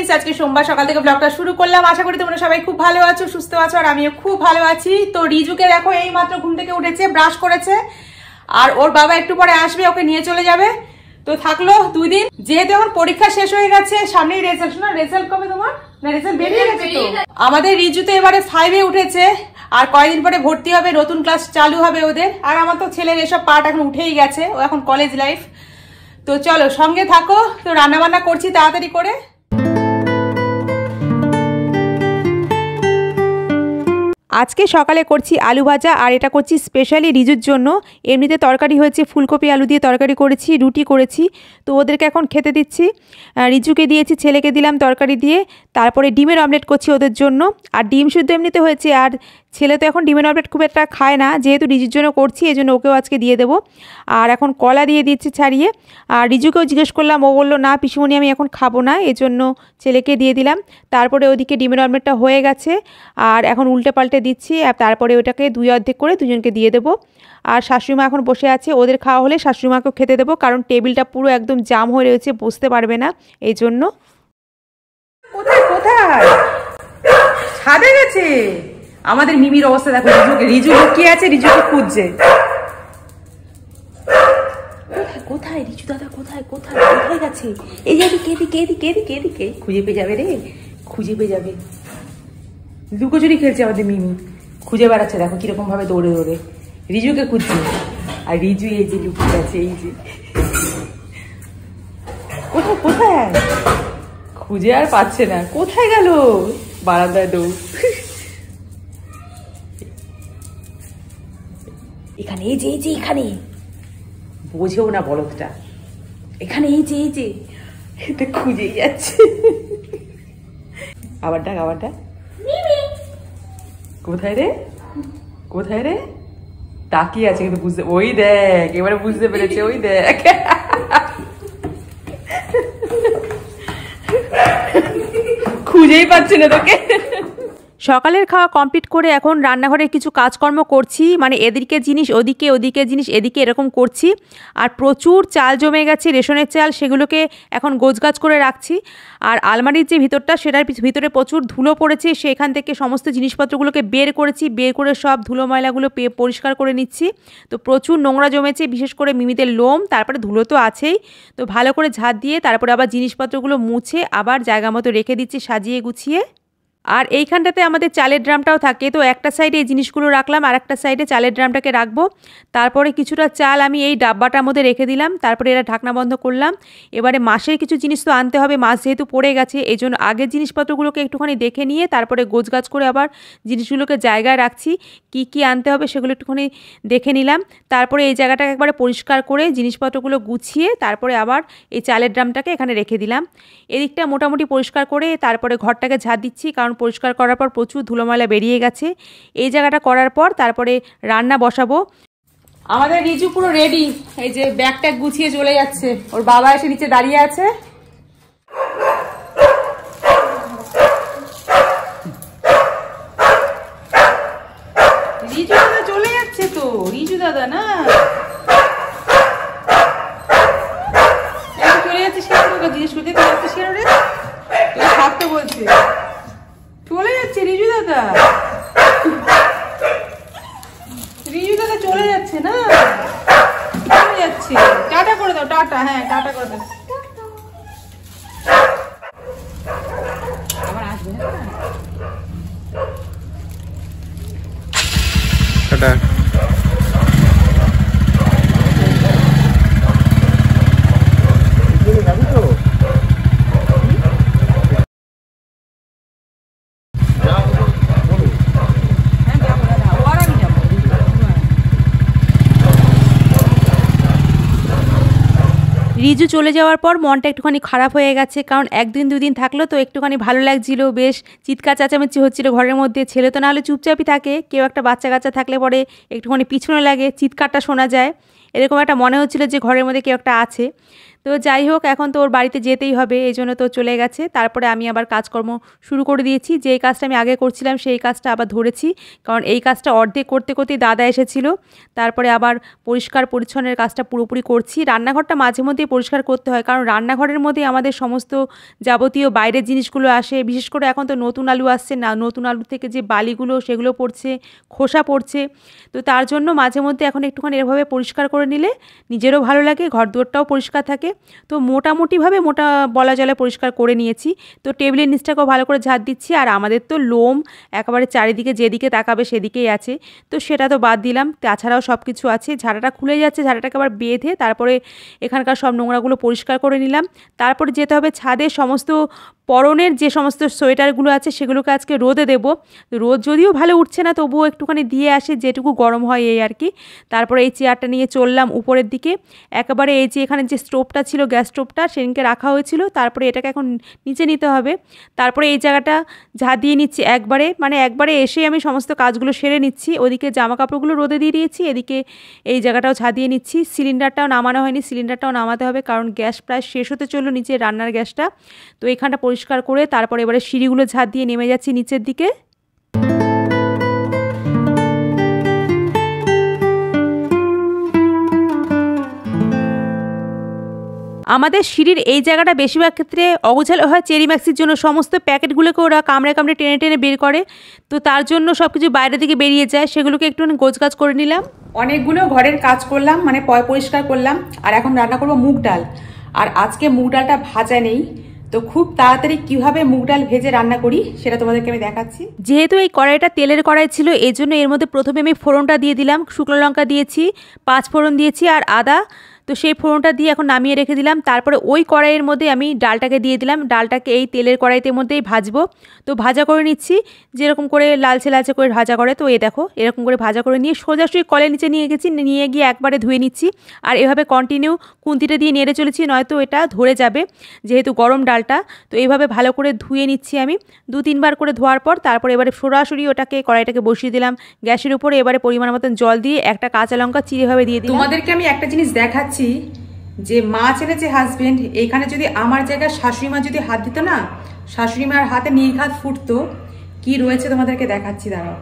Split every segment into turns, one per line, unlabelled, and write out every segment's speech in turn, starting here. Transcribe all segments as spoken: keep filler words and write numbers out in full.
আজকে সোমবার সকাল থেকে ব্লগটা শুরু করলাম। আশা করি তোমরা সবাই খুব ভালো আছো, সুস্থ আছো, আর আমিও খুব ভালো আছি। তো রিজুকে দেখো এই মাত্র ঘুম থেকে উঠেছে, ব্রাশ করেছে, আর ওর বাবা একটু পরে আসবে, ওকে নিয়ে চলে যাবে। তো থাকলো দুই দিন, যেহেতু এখন পরীক্ষা শেষ হয়ে গেছে, সামনেই রেজাল্ট। না রেজাল্ট কবে তোমার? না রেজাল্ট বেরিয়ে গেছে তো। আমাদের রিজু তো এবারে ফাইভে উঠেছে, আর কয়েকদিন পরে ভর্তি হবে, নতুন ক্লাস চালু হবে ওদের। আর আমার তো ছেলের এসব পার্ট এখন উঠেই গেছে, ও এখন কলেজ লাইফ। তো চলো সঙ্গে থাকো। তো রান্না বান্না করছি তাড়াতাড়ি করে। আজকে সকালে করছি আলু ভাজা, আর এটা করছি স্পেশালি রিজুর জন্য। এমনিতে তরকারি হয়েছে, ফুলকপি আলু দিয়ে তরকারি করেছি, রুটি করেছি, তো ওদেরকে এখন খেতে দিচ্ছি। রিজুকে দিয়েছি, ছেলেকে দিলাম তরকারি দিয়ে। তারপরে ডিমের অমলেট করছি ওদের জন্য, আর ডিম শুদ্ধ এমনিতে হয়েছে। আর ছেলে তো এখন ডিমের অমলেট খুব একটা খায় না, যেহেতু রিজুর জন্য করছি এই জন্য ওকেও আজকে দিয়ে দেবো। আর এখন কলা দিয়ে দিচ্ছি ছাড়িয়ে। আর রিজুকেও জিজ্ঞেস করলাম, ও বললো না পিসিমণি আমি এখন খাবো না, এই জন্য ছেলেকে দিয়ে দিলাম। তারপরে ওদিকে ডিমের অমলেটটা হয়ে গেছে, আর এখন উল্টে পাল্টে দিচ্ছি। আর তারপরে ওটাকে দুই অর্ধেক করে দুজনকে দিয়ে দেবো। আর শাশুড়িমা এখন বসে আছে, ওদের খাওয়া হলে শাশুড়িমাকেও খেতে দেবো, কারণ টেবিলটা পুরো একদম জাম হয়ে রয়েছে, বসতে পারবে না এই জন্য। কোথায় কোথায় ছাদে গেছে আমাদের মিমির অবস্থা দেখো। রিজুকে রিজু লুকিয়ে আছে, রিজুকে খুঁজছে। কোথায় রিজু দাদা, কোথায় কোথায় কোথায় গেছে? এই যে এদিকে এদিকে এদিকে এদিকে এদিকে খুঁজে পেয়ে যাবে রে, খুঁজে পেয়ে যাবে। লুকোচুরি খেলছে আমাদের মিমি, খুঁজে বেড়াচ্ছে দেখো কিরকম ভাবে দৌড়ে দৌড়ে রিজুকে খুঁজছে। আর রিজু এই যে লুকিয়ে আছে, এই যে কোথায় কোথায় খুঁজে আর পাচ্ছে না, কোথায় গেল? বারান্দায় দৌড়। এখানে এই যে এই যে এখানে, বোঝেও না বলদটা, এখানে এই যে এই যে এটা খুঁজেই যাচ্ছে। আবার ডাক আবার ডাক, কোথায় রে কোথায় রে? তাকিয়ে আছে কিন্তু বুঝতে, ওই দেখ এবারে বুঝতে পেরেছে, ওই দেখ খুঁজেই পাচ্ছে না তোকে। সকালের খাওয়া কমপ্লিট করে এখন রান্নাঘরে কিছু কাজকর্ম করছি, মানে এদিকে জিনিস ওদিকে, ওদিকে জিনিস এদিকে, এরকম করছি। আর প্রচুর চাল জমে গেছে, রেশনের চাল, সেগুলোকে এখন গোছগাছ করে রাখছি। আর আলমারির যে ভিতরটা, সেটার ভিতরে প্রচুর ধুলো পড়েছে, সেখান থেকে সমস্ত জিনিসপত্রগুলোকে বের করেছি, বের করে সব ধুলো ময়লাগুলো পরিষ্কার করে নিচ্ছি। তো প্রচুর নোংরা জমেছে, বিশেষ করে মিমিদের লোম, তারপরে ধুলো তো আছেই। তো ভালো করে ঝাঁট দিয়ে তারপরে আবার জিনিসপত্রগুলো মুছে আবার জায়গা মতো রেখে দিচ্ছি সাজিয়ে গুছিয়ে। আর এইখানটাতে আমাদের চালের ড্রামটাও থাকে, তো একটা সাইডে এই জিনিসগুলো রাখলাম, আর একটা সাইডে চালের ড্রামটাকে রাখবো। তারপরে কিছুটা চাল আমি এই ডাব্বাটার মধ্যে রেখে দিলাম, তারপরে এরা ঢাকনা বন্ধ করলাম। এবারে মাসের কিছু জিনিস তো আনতে হবে, মাস যেহেতু পড়ে গেছে, এই জন্য আগের জিনিসপত্রগুলোকে একটুখানি দেখে নিয়ে তারপরে গোছগাছ করে আবার জিনিসগুলোকে জায়গায় রাখছি। কি কি আনতে হবে সেগুলো একটুখানি দেখে নিলাম। তারপরে এই জায়গাটাকে একবারে পরিষ্কার করে জিনিসপত্রগুলো গুছিয়ে তারপরে আবার এই চালের ড্রামটাকে এখানে রেখে দিলাম। এদিকটা মোটামুটি পরিষ্কার করে তারপরে ঘরটাকে ঝাড় দিচ্ছি, কারণ পরিষ্কার করার পর প্রচুর ধুলোময়লা বেরিয়ে গেছে। এই জায়গাটা করার পর তারপরে রান্না বসাবো। আমাদের রিজু পুরো রেডি, এই যে ব্যাগ ট্যাগ গুছিয়ে চলে যাচ্ছে, ওর বাবা এসে নিচে দাঁড়িয়ে আছে। রিজু দাদা চলে যাচ্ছে তো, রিজু দাদা না চলে যাচ্ছে, সে জিজ্ঞেস করতে যাচ্ছে, সে থাকতে বলছে, চলে যাচ্ছে রিজু দাদা, রিজু দাদা চলে যাচ্ছে না, চলে যাচ্ছে। টাটা করে দাও, টাটা, হ্যাঁ টাটা করে দাও। আবার আসবে না, টাটা। রিজু চলে যাওয়ার পর মনটা একটুখানি খারাপ হয়ে গেছে, কারণ একদিন দুই দিন থাকলো তো একটুখানি ভালো লাগছিল, বেশ চিৎকার চেঁচামেচি হচ্ছিল ঘরের মধ্যে। ছেলে তো নাহলে চুপচাপই থাকে, কেউ একটা বাচ্চা কাচ্চা থাকলে পরে একটুখানি পিছনে লাগে, চিৎকারটা শোনা যায়। এরকম একটা মনে হচ্ছিলো যে ঘরের মধ্যে কেউ একটা আছে। তো যাই হোক, এখন তো ওর বাড়িতে যেতেই হবে, এই জন্য তো চলে গেছে। তারপরে আমি আবার কাজকর্ম শুরু করে দিয়েছি। যেই কাজটা আমি আগে করছিলাম সেই কাজটা আবার ধরেছি, কারণ এই কাজটা অর্ধেক করতে করতেই দাদা এসেছিল। তারপরে আবার পরিষ্কার পরিচ্ছন্নের কাজটা পুরোপুরি করছি। রান্নাঘরটা মাঝে মধ্যেই পরিষ্কার করতে হয়, কারণ রান্নাঘরের মধ্যেই আমাদের সমস্ত যাবতীয় বাইরের জিনিসগুলো আসে। বিশেষ করে এখন তো নতুন আলু আসছে না, নতুন আলু থেকে যে বালিগুলো সেগুলো পড়ছে, খোসা পড়ছে। তো তার জন্য মাঝে মধ্যে এখন একটুখানি এভাবে পরিষ্কার করে নিলে নিজেরও ভালো লাগে, ঘর দুয়ারটাও পরিষ্কার থাকে। তো মোটামুটিভাবে মোটা বলা জলে পরিষ্কার করে নিয়েছি। তো টেবিলের নিচটাকেও ভালো করে ঝাড় দিচ্ছি। আর আমাদের তো লোম একেবারে চারিদিকে যেদিকে তাকাবে সেদিকেই আছে, তো সেটা তো বাদ দিলাম। তাছাড়াও সব কিছু আছে। ঝাড়াটা খুলে যাচ্ছে, ঝাড়াটাকে আবার বেঁধে তারপরে এখানকার সব নোংরাগুলো পরিষ্কার করে নিলাম। তারপরে যেতে হবে ছাদে, সমস্ত পরনের যে সমস্ত সোয়েটারগুলো আছে সেগুলোকে আজকে রোদে দেবো। রোদ যদিও ভালো উঠছে না, তবুও একটুখানি দিয়ে আসে, যেটুকু গরম হয় এই আর কি। তারপরে এই চেয়ারটা নিয়ে চললাম উপরের দিকে। একেবারে এই যে এখানে যে স্টোভটা ছিল, গ্যাস স্টোভটা সেদিনকে রাখা হয়েছিল, তারপরে এটাকে এখন নিচে নিতে হবে। তারপরে এই জায়গাটা ঝাঁ দিয়ে নিচ্ছি একবারে, মানে একবারে এসে আমি সমস্ত কাজগুলো সেরে নিচ্ছি। ওদিকে জামা কাপড়গুলো রোদে দিয়ে দিয়েছি, এদিকে এই জায়গাটাও ঝাঁ দিয়ে নিচ্ছি। সিলিন্ডারটাও নামানো হয়নি, সিলিন্ডারটাও নামাতে হবে, কারণ গ্যাস প্রায় শেষ হতে চললো, নিচে রান্নার গ্যাসটা। তো এখানটা পরিষ্কার করে তারপরে এবারে সিঁড়িগুলো ঝাঁট দিয়ে নেমে যাচ্ছি নিচের দিকে। আমাদের সিঁড়ির এই জায়গাটা বেশিরভাগ ক্ষেত্রে অগোছালো হয় চেরি ম্যাক্সির জন্য। সমস্ত প্যাকেটগুলোকে ওরা কামড়ে কামড়ে টেনে টেনে বের করে, তো তার জন্য সব কিছু বাইরের দিকে বেরিয়ে যায়। সেগুলোকে একটু গোছগাছ করে নিলাম। অনেকগুলো ঘরের কাজ করলাম, মানে পয় পরিষ্কার করলাম। আর এখন রান্না করবো মুগ ডাল। আর আজকে মুগ ডালটা ভাজা নেই, তো খুব তাড়াতাড়ি কিভাবে মুগ ডাল ভেজে রান্না করি সেটা তোমাদেরকে আমি দেখাচ্ছি। যেহেতু এই কড়াইটা তেলের কড়াই ছিল, এই জন্য এর মধ্যে প্রথমে আমি ফোড়নটা দিয়ে দিলাম। শুকনো লঙ্কা দিয়েছি, পাঁচ ফোড়ন দিয়েছি আর আদা। তো সেই ফোড়নটা দিয়ে এখন নামিয়ে রেখে দিলাম। তারপরে ওই কড়াইয়ের মধ্যে আমি ডালটাকে দিয়ে দিলাম। ডালটাকে এই তেলের কড়াইতে মধ্যেই ভাজবো। তো ভাজা করে নিচ্ছি, যেরকম করে লালচে লালচে করে ভাজা করে। তো এই দেখো এরকম করে ভাজা করে নিয়ে সোজাসুজি কলের নিচে নিয়ে গেছি, নিয়ে গিয়ে একবারে ধুয়ে নিচ্ছি। আর এভাবে কন্টিনিউ খুন্তিটা দিয়ে নেড়ে চলেছি, নয়তো এটা ধরে যাবে যেহেতু গরম ডালটা। তো এইভাবে ভালো করে ধুয়ে নিচ্ছি আমি দু তিনবার করে ধোয়ার পর। তারপরে এবারে সরাসরি ওটাকে কড়াইটাকে বসিয়ে দিলাম গ্যাসের উপরে। এবারে পরিমাণ মতন জল দিয়ে একটা কাঁচা লঙ্কা চিড়েভাবে দিয়ে দিই। তোমাদেরকে আমি একটা জিনিস দেখাচ্ছি, যে মাছ এনেছে হাজবেন্ড, এখানে যদি আমার জায়গায় শাশুড়ি মা যদি হাত দিত না, শাশুড়ি মার হাতে নির্ঘাত ফুটতো। কি রয়েছে তোমাদেরকে দেখাচ্ছি, দাঁড়াও।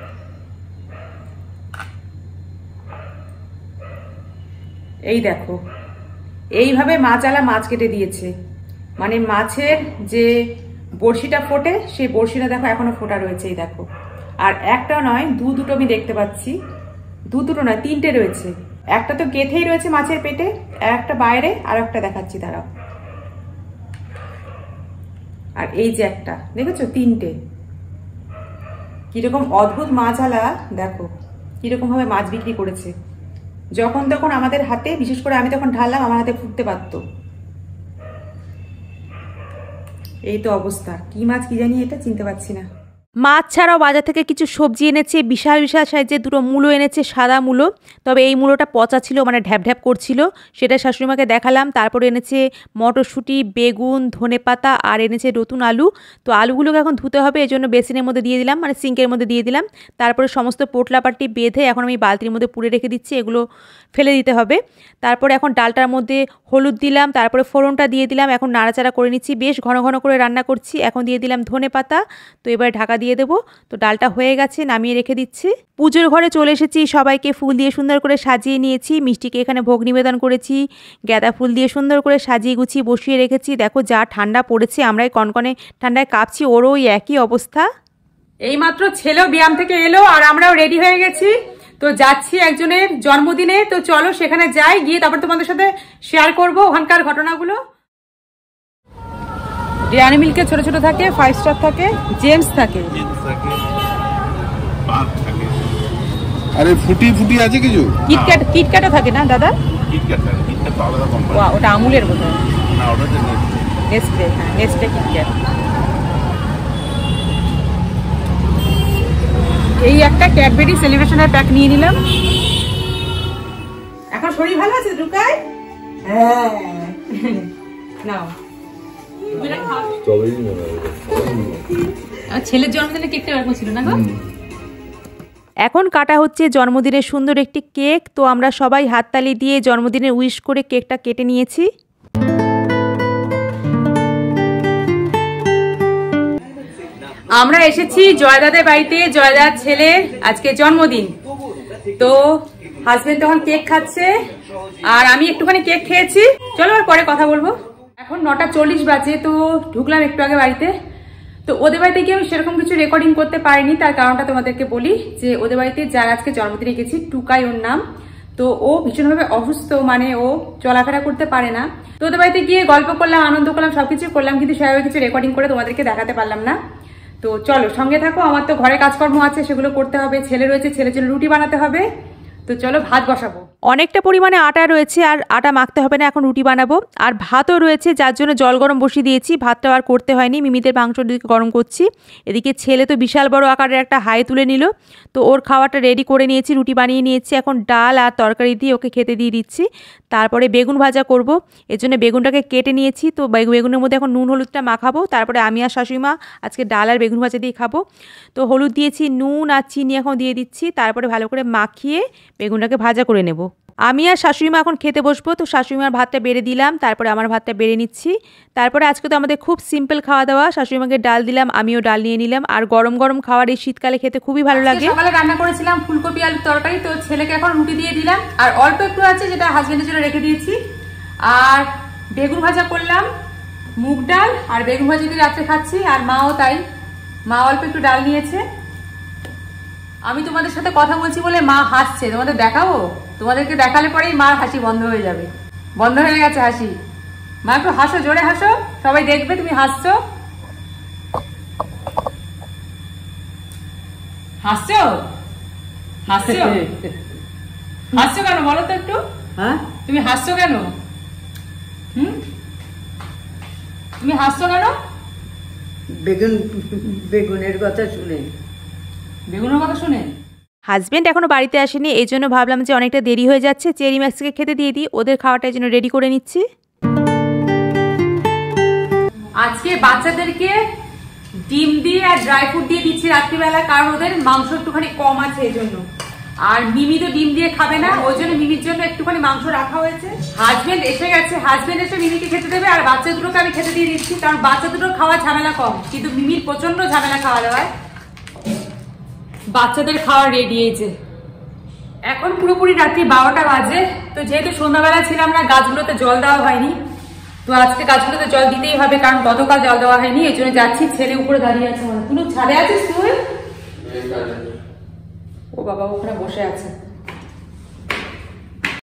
এই দেখো, এইভাবে মাছালা মাছ কেটে দিয়েছে। মানে মাছের যে বড়শিটা ফোটে, সেই বড়শিটা দেখো এখনো ফোটা রয়েছে। এই দেখো, আর একটা নয় দু দুটো আমি দেখতে পাচ্ছি, দু দুটো নয় তিনটে রয়েছে। একটা তো গেথেই রয়েছে মাছের পেটে, আর একটা বাইরে, আর একটা দেখাচ্ছি দাঁড়াও। আর এই যে একটা দেখেছো, তিনটে। কিরকম অদ্ভুত মাছালা, দেখো কিরকম ভাবে মাছ বিক্রি করেছে। যখন তখন আমাদের হাতে, বিশেষ করে আমি তখন ঢাললাম, আমার হাতে ফুটতে পারতো। এই তো অবস্থা। কি মাছ কি জানি, এটা চিনতে পারছি না। মাছ ছাড়াও বাজার থেকে কিছু সবজি এনেছে, বিশাল বিশাল সাইজের দুটো মূলো এনেছে, সাদা মূলো। তবে এই মূলোটা পচা ছিল, মানে ঢ্যাপ ঢ্যাপ করছিল, সেটা শাশুড়িমাকে দেখালাম। তারপরে এনেছে মটরশুঁটি, বেগুন, ধনেপাতা, আর এনেছে নতুন আলু। তো আলুগুলোকে এখন ধুতে হবে, এই জন্য বেসিনের মধ্যে দিয়ে দিলাম, মানে সিঙ্কের মধ্যে দিয়ে দিলাম। তারপরে সমস্ত পোটলাপাটি বেঁধে এখন আমি বালতির মধ্যে পুড়ে রেখে দিচ্ছি, এগুলো ফেলে দিতে হবে। তারপরে এখন ডালটার মধ্যে হলুদ দিলাম, তারপরে ফোড়নটা দিয়ে দিলাম। এখন নাড়াচাড়া করে নিচ্ছি, বেশ ঘন ঘন করে রান্না করছি। এখন দিয়ে দিলাম ধনেপাতা। তো এবার ঢাকা দিয়ে দেবো। তো ডালটা হয়ে গেছে, নামিয়ে রেখে দিচ্ছি। পুজোর ঘরে চলে এসেছি, সবাইকে ফুল দিয়ে সুন্দর করে সাজিয়ে নিয়েছি। মিষ্টিকে এখানে ভোগ নিবেদন করেছি, গাঁদা ফুল দিয়ে সুন্দর করে সাজিয়ে গুছিয়ে বসিয়ে রেখেছি। দেখো যা ঠান্ডা পড়েছে, আমরাই কনকনে ঠান্ডায় কাঁপছি, ওরও ওই একই অবস্থা। এইমাত্র ছেলেও ব্যায়াম থেকে এলো, আর আমরাও রেডি হয়ে গেছি। তো যাচ্ছি একজনের জন্মদিনে, তো চলো সেখানে যাই, গিয়ে তারপর তোমাদের সাথে শেয়ার করবো ওখানকার ঘটনাগুলো। ডেয়ারি মিল্কে ছোট ছোট থাকে, ফাইভ স্টার থাকে, জেমস থাকে,
আরে ফুটি ফুটি আছে কিছু,
কিটক্যাট কিটক্যাটও থাকে না দাদা? কিটক্যাট থাকে, কিটক্যাট তো আলাদা কোম্পানি। ওটা আমুলের বোধহয়, না ওটা নেসলে। হ্যাঁ নেসলে কিটক্যাট। এই একটা ক্যাডবেরি সেলিব্রেশনের প্যাক নিয়ে নিলাম। এখন শরীর ভালো আছে ঢুকাই? হ্যাঁ নাও। ছেলের জন্মদিনে কেকটা এরকম ছিল না গো? এখন কাটা হচ্ছে জন্মদিনের সুন্দর একটি কেক। তো আমরা সবাই হাততালি দিয়ে জন্মদিনের উইশ করে কেকটা কেটে নিয়েছি। আমরা এসেছি জয়দাদের বাড়িতে, জয়দার ছেলের আজকে জন্মদিন। তো হাজবেন্ড তখন কেক খাচ্ছে আর আমি একটুখানি কেক খেয়েছি। চলো আর পরে কথা বলবো। এখন নটা চল্লিশ বাজে। তো ঢুকলাম একটু আগে বাড়িতে। তো ওদের বাড়িতে গিয়ে আমি সেরকম কিছু রেকর্ডিং করতে পারিনি, তার কারণটা তোমাদেরকে বলি। যে ওদের বাড়িতে যার আজকে জন্মদিনে গেছি, টুকাই ওর নাম। তো ও ভীষণভাবে অসুস্থ, মানে ও চলাফেরা করতে পারে না। তো ওদের বাড়িতে গিয়ে গল্প করলাম, আনন্দ করলাম, সবকিছু করলাম, কিন্তু সেভাবে কিছু রেকর্ডিং করে তোমাদেরকে দেখাতে পারলাম না। তো চলো সঙ্গে থাকো, আমার তো ঘরে কাজকর্ম আছে, সেগুলো করতে হবে। ছেলে রয়েছে, ছেলের জন্য রুটি বানাতে হবে। তো চলো ভাত বসাবো। অনেকটা পরিমাণে আটা রয়েছে, আর আটা মাখতে হবে না, এখন রুটি বানাবো। আর ভাতও রয়েছে, যার জন্য জল গরম বসিয়ে দিয়েছি। ভাতটা আর করতে হয়নি, মিমিদের মাংস দিকে গরম করছি। এদিকে ছেলে তো বিশাল বড় আকারের একটা হাই তুলে নিল। তো ওর খাওয়াটা রেডি করে নিয়েছি, রুটি বানিয়ে নিয়েছি। এখন ডাল আর তরকারি দিয়ে ওকে খেতে দিয়ে দিচ্ছি। তারপরে বেগুন ভাজা করব, এর জন্য বেগুনটাকে কেটে নিয়েছি। তো বেগুনের মধ্যে এখন নুন হলুদটা মাখাবো। তারপরে আমি আর শাশুড়িমা আজকে ডাল আর বেগুন ভাজা দিয়ে খাবো। তো হলুদ দিয়েছি, নুন আর চিনি এখন দিয়ে দিচ্ছি। তারপরে ভালো করে মাখিয়ে বেগুনটাকে ভাজা করে নেব। আমি আর শাশুড়িমা এখন খেতে বসবো। তো শাশুড়িমার ভাতটা বেড়ে দিলাম, তারপরে আমার ভাতটা বেড়ে নিচ্ছি। তারপরে আজকে তো আমাদের খুব সিম্পল খাওয়া দাওয়া। শাশুড়িমাকে ডাল দিলাম, আমিও ডাল নিয়ে নিলাম। আর গরম গরম খাবার এই শীতকালে খেতে খুবই ভালো লাগে। সকালে রান্না করেছিলাম ফুলকপি আলুর তরকারি। তো ছেলেকে এখন রুটি দিয়ে দিলাম, আর অল্প একটু আছে যেটা হাজবেন্ডের জন্য রেখে দিয়েছি। আর বেগুন ভাজা করলাম, মুগ ডাল আর বেগুন ভাজি দিয়ে রাত্রে খাচ্ছি। আর মাও তাই, মা অল্প একটু ডাল নিয়েছে। আমি তোমাদের সাথে কথা বলছি বলে মা হাসছে, তোমাদের দেখাবো? তোমাদেরকে দেখালে পরেই মার হাসি বন্ধ হয়ে যাবে। বন্ধ হয়ে গেছে হাসি। মা একটু হাসো, জোরে হাসো, সবাই দেখবে তুমি হাসছো। হাসছো হাসছো হাসছো কেন বলো তো একটু? হ্যাঁ, তুমি হাসছো কেন? হুম, তুমি হাসছো কেন?
বেগুন বেগুনের কথা শুনে।
বেগুনের কথা শুনে? হাজবেন্ড এখনো বাড়িতে আসেনি, এই জন্য ভাবলাম যে অনেকটা দেরি হয়ে যাচ্ছে, চেরি ম্যাক্সকে খেতে দিয়ে দিই। ওদের খাওয়াটার জন্য রেডি করে নিচ্ছি। আজকে বাচ্চাদেরকে ডিম দিয়ে আর ড্রাই ফ্রুট দিয়ে দিচ্ছি রাত্রিবেলা, কারণ ওদের মাংস একটুখানি কম আছে এই জন্য। আর মিমি তো ডিম দিয়ে খাবে না, ওই জন্য মিমির জন্য একটুখানি মাংস রাখা হয়েছে। হাজবেন্ড এসে গেছে, হাজবেন্ড এসে মিমিকে খেতে দেবে, আর বাচ্চা দুটোকে আমি খেতে দিয়ে দিচ্ছি, কারণ বাচ্চা দুটো খাওয়া ঝামেলা কম, কিন্তু মিমির প্রচন্ড ঝামেলা খাওয়া দাওয়ায়। বাচ্চাদের খাওয়া রেডি হয়েছে। এখন পুরোপুরি রাত্রি বারোটা বাজে। তো যেহেতু সন্ধ্যাবেলা ছিলাম না, গাছগুলোতে জল দেওয়া হয়নি। তো আজকে গাছগুলোতে জল দিতেই হবে, কারণ গতকাল জল দেওয়া হয়নি, এই জন্য যাচ্ছি। ছেলে উপরে দাঁড়িয়ে আছে, মানে তুই ছাদে আছিস তুই? ও বাবা ওখানে বসে আছে।